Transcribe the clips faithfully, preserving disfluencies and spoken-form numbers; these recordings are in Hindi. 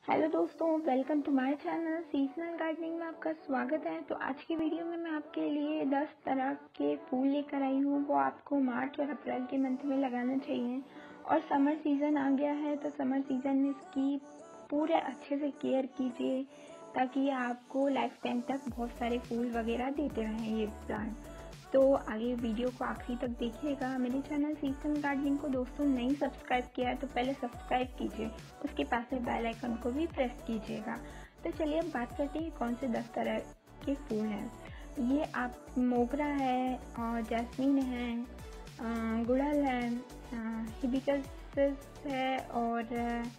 हेलो दोस्तों, welcome to my channel seasonal gardening में आपका स्वागत है। तो आज की वीडियो में मैं आपके लिए दस तरह के फूल लेकर आई हूँ। वो आपको मार्च और अप्रैल के मंथ में लगाना चाहिए। और समर सीज़न आ गया है तो समर सीज़न में इसकी पूरे अच्छे से केयर कीजिए ताकि आपको लाइफ टाइम तक बहुत सारे फूल वगैरह देते रहें ये प्लांट। तो आगे वीडियो को आखिरी तक देखिएगा। मेरे चैनल सीजनल गार्डनिंग को दोस्तों नहीं सब्सक्राइब किया है तो पहले सब्सक्राइब कीजिए, उसके पास में बेल आइकन को भी प्रेस कीजिएगा। तो चलिए अब बात करते हैं कौन से दस तरह के फूल हैं। ये आप मोगरा है और जैस्मीन है, गुड़हल है, हिबिस्कस है और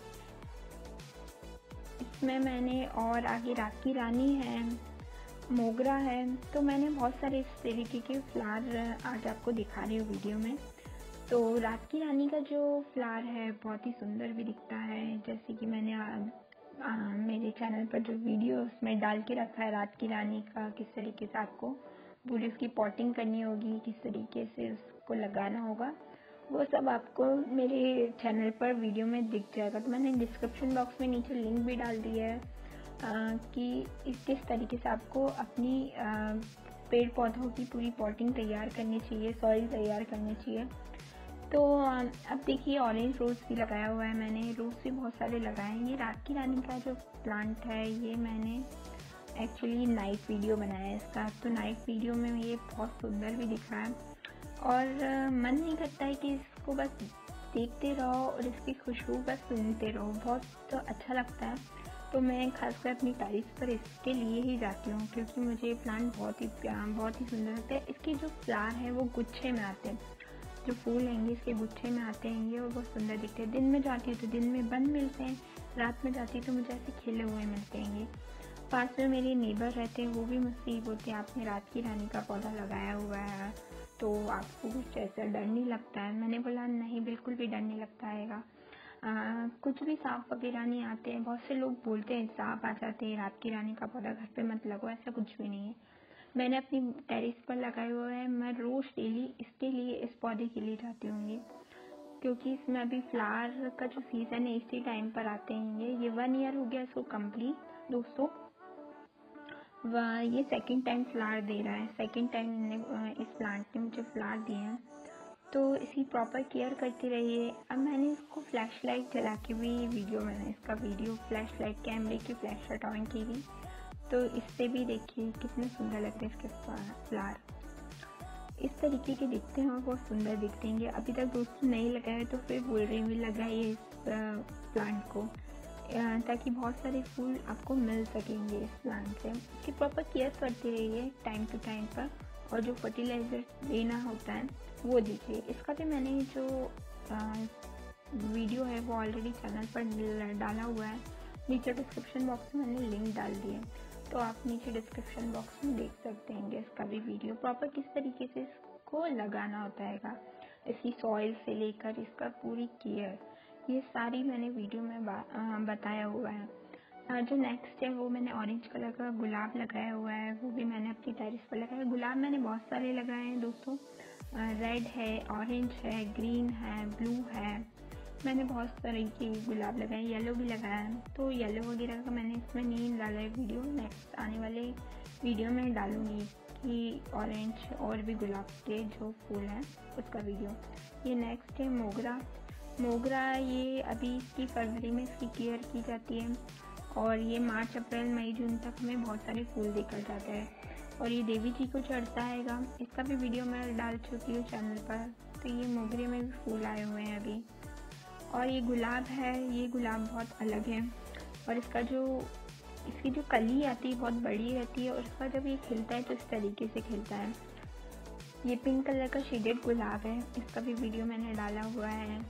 इसमें मैंने और आगे रात की रानी है, मोगरा है। तो मैंने बहुत सारे इस तरीके के फ्लावर आज आपको दिखा रही हूँ वीडियो में। तो रात की रानी का जो फ्लावर है बहुत ही सुंदर भी दिखता है, जैसे कि मैंने आ, आ, मेरे चैनल पर जो वीडियो उसमें डाल के रखा है रात की रानी का, किस तरीके से आपको पूरी उसकी पॉटिंग करनी होगी, किस तरीके से उसको लगाना होगा, वो सब आपको मेरे चैनल पर वीडियो में दिख जाएगा। तो मैंने डिस्क्रिप्शन बॉक्स में नीचे लिंक भी डाल दिया है आ, कि इस किस तरीके से आपको अपनी आ, पेड़ पौधों की पूरी पॉटिंग तैयार करनी चाहिए, सॉइल तैयार करनी चाहिए। तो आ, अब देखिए ऑरेंज रोज़ भी लगाया हुआ है मैंने, रोज़ भी बहुत सारे लगाए हैं। ये रात की रानी का जो प्लांट है ये मैंने एक्चुअली नाइट वीडियो बनाया है इसका। तो नाइट वीडियो में ये बहुत सुंदर भी दिख रहा है और आ, मन नहीं करता है कि इसको बस देखते रहो और इसकी खुशबू बस सुनते रहो, बहुत तो अच्छा लगता है। तो मैं खासकर अपनी टेरेस पर इसके लिए ही जाती हूँ क्योंकि मुझे ये प्लांट बहुत ही बहुत ही सुंदर लगता है। इसके जो फ्लावर है वो गुच्छे में आते हैं, जो फूल हैंगे इसके गुच्छे में आते हैं ये, और बहुत सुंदर दिखते हैं। दिन में जाती हूँ तो दिन में बंद मिलते हैं, रात में जाती हूँ तो मुझे ऐसे खिले हुए मिलते हैं। पास में मेरे नेबर रहते हैं, वो भी मुझसे बोलते हैं आपने रात की रानी का पौधा लगाया हुआ है तो आपको कुछ ऐसा डर नहीं लगता है। मैंने बोला नहीं, बिल्कुल भी डर नहीं लगता है। आ, कुछ भी सांप वगैरह नहीं आते हैं। बहुत से लोग बोलते हैं सांप आ जाते हैं, रात की रानी का पौधा घर पे मत लगो, ऐसा कुछ भी नहीं है। मैंने अपनी टेरेस पर लगाए हुए हैं। मैं रोज़ डेली इसके लिए, इस पौधे के लिए जाती हूँ क्योंकि इसमें अभी फ्लावर का जो सीज़न है इसी टाइम पर आते हैं। ये ये वन ईयर हो गया इसको कंप्लीट दोस्तों। वह ये सेकंड टाइम फ्लावर दे रहा है, सेकंड टाइम इस प्लांट ने मुझे फ्लावर दिए हैं। तो इसकी प्रॉपर केयर करते रहिए। अब मैंने इसको फ्लैश लाइट जला के भी वीडियो मैंने इसका वीडियो फ्लैश लाइट कैमरे की फ्लैश लाइट ऑन की थी, तो इससे भी देखिए कितने सुंदर लगते हैं इसके फ्लावर। इस तरीके के दिखते हैं और बहुत सुंदर दिखते हैं। अभी तक दोस्तों नहीं लगाए तो फिर बोल रही हूँ लगाइए इस प्लांट को ताकि बहुत सारे फूल आपको मिल सकेंगे इस प्लांट से। इसकी प्रॉपर केयर करते रहिए टाइम टू टाइम पर, और जो फर्टिलाइज़र देना होता है वो दीजिए। इसका भी मैंने जो आ, वीडियो है वो ऑलरेडी चैनल पर डाला हुआ है, नीचे डिस्क्रिप्शन बॉक्स में मैंने लिंक डाल दिया, तो आप नीचे डिस्क्रिप्शन बॉक्स में देख सकते हैं इसका भी वीडियो प्रॉपर किस तरीके से इसको लगाना होता है, इसकी सॉइल से लेकर इसका पूरी केयर, ये सारी मैंने वीडियो में बताया हुआ है। जो नेक्स्ट है वो मैंने ऑरेंज कलर का गुलाब लगाया हुआ है, वो भी मैंने अपनी टेरेस पर लगाया है। गुलाब मैंने बहुत सारे लगाए हैं दोस्तों, रेड है, ऑरेंज है, ग्रीन है, ब्लू है, मैंने बहुत सारे के गुलाब लगाए, येलो भी लगाया है। तो येलो वगैरह का मैंने इसमें नहीं डाला है वीडियो, नेक्स्ट आने वाले वीडियो में डालूँगी कि ऑरेंज और भी गुलाब के जो फूल हैं उसका वीडियो। ये नेक्स्ट है मोगरा। मोगरा ये अभी इसकी फरवरी में इसकी केयर की जाती है और ये मार्च अप्रैल मई जून तक हमें बहुत सारे फूल निकल जाते हैं और ये देवी जी को चढ़ता है। इसका भी वीडियो मैं डाल चुकी हूँ चैनल पर। तो ये मोगरे में भी फूल आए हुए हैं अभी। और ये गुलाब है, ये गुलाब बहुत अलग है और इसका जो इसकी जो कली आती है बहुत बड़ी रहती है और इसका जब ये खिलता है तो इस तरीके से खिलता है। ये पिंक कलर का शेडेड गुलाब है, इसका भी वीडियो मैंने डाला हुआ है।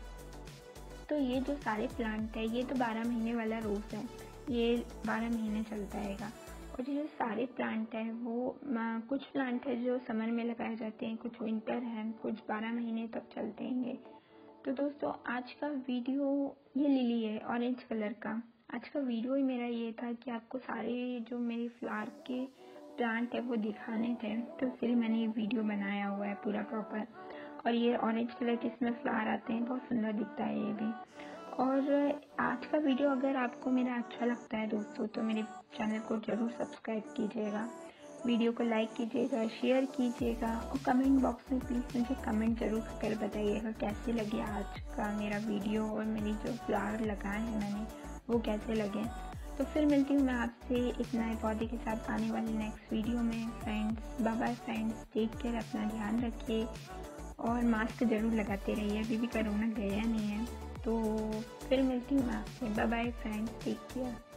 तो ये जो सारे प्लांट है ये तो बारह महीने वाला रोज़ है, ये बारह महीने चलता रहेगा। और ये जो सारे प्लांट हैं वो कुछ प्लांट है जो समर में लगाए जाते हैं, कुछ विंटर हैं, कुछ बारह महीने तक चलते हैं। तो दोस्तों आज का वीडियो ये लिली है ऑरेंज कलर का। आज का वीडियो ही मेरा ये था कि आपको सारे जो मेरे फ्लावर के प्लांट है वो दिखाने थे, तो फिर मैंने ये वीडियो बनाया हुआ है पूरा प्रॉपर। और ये ऑरेंज कलर के इसमें फ्लावर आते हैं, बहुत सुंदर दिखता है ये भी। और आज का वीडियो अगर आपको मेरा अच्छा लगता है दोस्तों, तो मेरे चैनल को ज़रूर सब्सक्राइब कीजिएगा, वीडियो को लाइक कीजिएगा, शेयर कीजिएगा और कमेंट बॉक्स में प्लीज़ मुझे कमेंट ज़रूर कर बताइएगा कैसे लगे आज का मेरा वीडियो और मेरी जो फ्लावर लगाए हैं मैंने वो कैसे लगे। तो फिर मिलती हूँ मैं आपसे एक नए पौधे के साथ आने वाले नेक्स्ट वीडियो में। Friends, bye bye friends, take care, अपना ध्यान रखिए और मास्क ज़रूर लगाते रहिए, अभी भी कोरोना गया नहीं है। तो फिर मिलती हूँ मैं आपसे। Bye bye friends, take care.